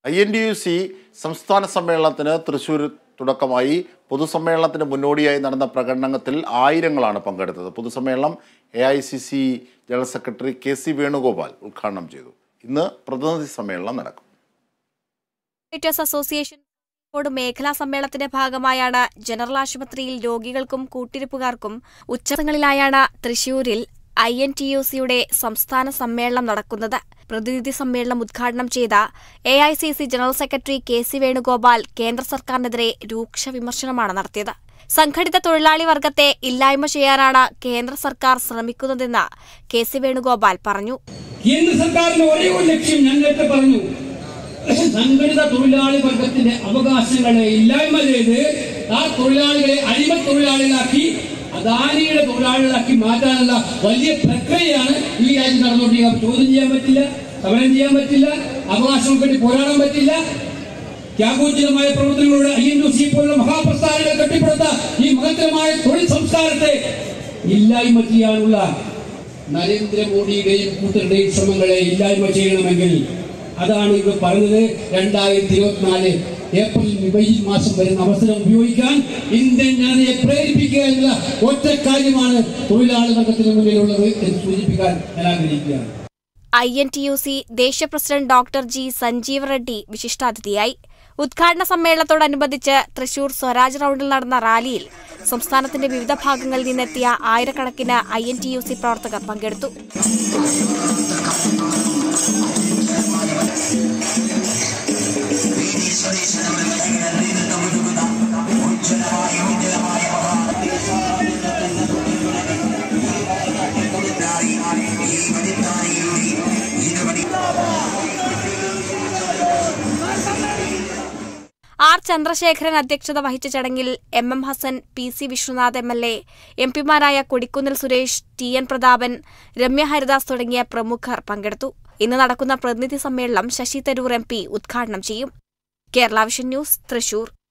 INTUC സംസ്ഥാന സമ്മേളനത്തിന് തൃശൂർ തുടക്കമായി. പൊതുസമ്മേളനത്തിന് മുന്നോടിയായി നടന്ന പ്രകടനത്തിൽ ആയിരങ്ങളാണ് പങ്കെടുത്തത്. പൊതുസമ്മേളനം AICC general secretary KC Venugopal ഉദ്ഘാടനം ചെയ്തു. ഇന്ന് പ്രതിനിധി സമ്മേളനം നടക്കും. അസോസിയേഷൻ മേഖലാ സമ്മേളനത്തിന്റെ ഭാഗമായാണ് ജനറൽ ആശുപത്രിയിൽ രോഗികൾക്കും കൂട്ടിരിപ്പുകാർക്കും ഉച്ചങ്ങളിലായാണ് തൃശൂരിൽ INTUCയുടെ സംസ്ഥാന സമ്മേളനം നടക്കുന്നത്. പ്രതിനിധി സമ്മേളനം ഉദ്ഘാടനം ചെയ്ത AICC general secretary KC Venugopal കേന്ദ്ര സർക്കാരിനെതിരെ രൂക്ഷ വിമർശനമാണ് നടത്തിയത്. സംഘടിത തൊഴിലാളി വർഗത്തെ ഇല്ലായ്മ ചെയ്യാനാണ് കേന്ദ്ര സർക്കാർ ശ്രമിക്കുന്നതെന്ന് KC വേണുഗോപാൽ പറഞ്ഞു. കേന്ദ്ര സർക്കാരിന്റെ ഒരേ ഒരു ലക്ഷ്യം ഞാൻ നേരത്തെ പറഞ്ഞു, സംഘടിത തൊഴിലാളി വർഗത്തിന്റെ അവകാശങ്ങളെ ഇല്ലായ്മ ചെയ്ത് ആ തൊഴിലാളികളെ അടിമ തൊഴിലാളികളാക്കി അദാനിയുടെ തൊഴിലാളികളാക്കി മാറ്റാനുള്ള വലിയ പ്രക്രിയയാണ് ഈ രാജ്യം നടന്നുകൊണ്ടിരിക്കുക. ചോദ്യം ചെയ്യാൻ പറ്റില്ല, സമരം ചെയ്യാൻ പറ്റില്ല, അവകാശങ്ങൾക്ക് വേണ്ടി പോരാടാൻ പറ്റില്ല. ത്യാഗോജ്ജലമായ പ്രവർത്തനങ്ങളുടെ INTUC പോലുള്ള മഹാപ്രസ്ഥാനങ്ങളെ കെട്ടിപ്പടുത്ത ഈ മഹത്തരമായ തൊഴിൽ സംസ്കാരത്തെ ഇല്ലായ്മ ചെയ്യാനുള്ള നരേന്ദ്രമോദിയുടെയും കൂട്ടരുടെയും ശ്രമങ്ങളെ ഇല്ലായ്മ ചെയ്യണമെങ്കിൽ അതാണ് ഇവർ പറഞ്ഞത്. 2024 ഏപ്രിൽ മെയ് മാസം വരുന്ന അവസരം ഉപയോഗിക്കാൻ ഇന്ത്യൻ ജനതയെ പ്രേരിപ്പിക്കുക എന്നുള്ള ഒറ്റ കാര്യമാണ് തൊഴിലാളി വർഗത്തിന് മുന്നിലുള്ളത് എന്ന് സൂചിപ്പിക്കാൻ ഞാൻ ആഗ്രഹിക്കുകയാണ്. INTUC ദേശീയ president doctor G. Sanjeev Reddy വിശിഷ്ടാതിഥിയായി. ഉദ്ഘാടന സമ്മേളനത്തോടനുബന്ധിച്ച് തൃശൂർ സ്വരാജ് റൌണ്ടിൽ നടന്ന റാലിയിൽ സംസ്ഥാനത്തിന്റെ വിവിധ ഭാഗങ്ങളിൽ നിന്നെത്തിയ ആയിരക്കണക്കിന് INTUC പ്രവർത്തകർ പങ്കെടുത്തു. R. ചന്ദ്രശേഖരൻ അധ്യക്ഷത വഹിച്ച ചടങ്ങിൽ MM Hasan, PC Vishwanath MLA, MP മാരായ കൊടിക്കുന്നിൽ സുരേഷ്, TN പ്രതാപൻ, രമ്യ ഹരിദാസ് തുടങ്ങിയ പ്രമുഖർ പങ്കെടുത്തു. ഇന്ന് നടക്കുന്ന പ്രതിനിധി സമ്മേളനം ശശി തരൂർ MP ഉദ്ഘാടനം ചെയ്യും. Kerala vision news, Thrissur.